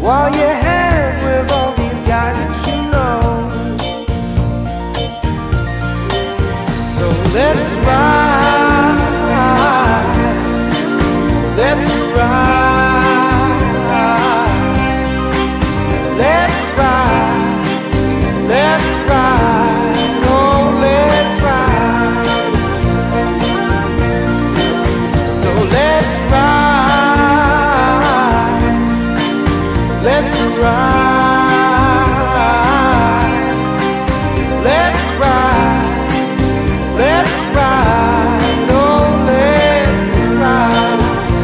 while you hang with all these guys that you know. So let's ride, let's ride, let's ride, let's ride, oh let's ride. So let's ride, let's ride, let's ride, let's ride, oh let's ride.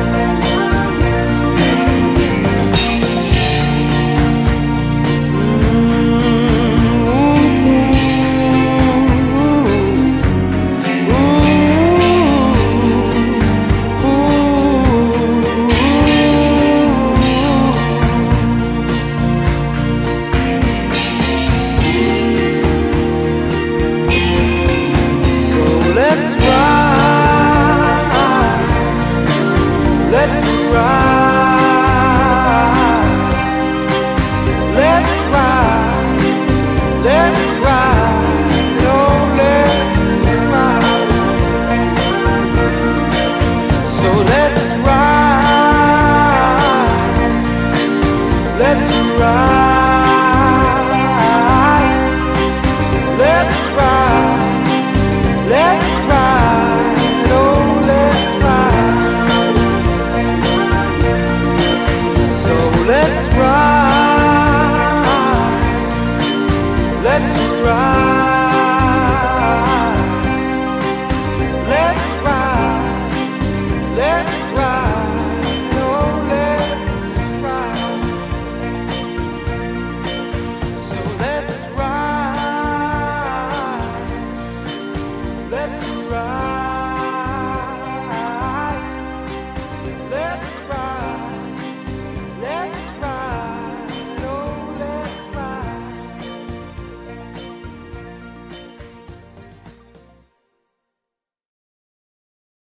Let's ride, let's ride, let's ride, let's ride, oh let's ride. So let's ride, let's ride.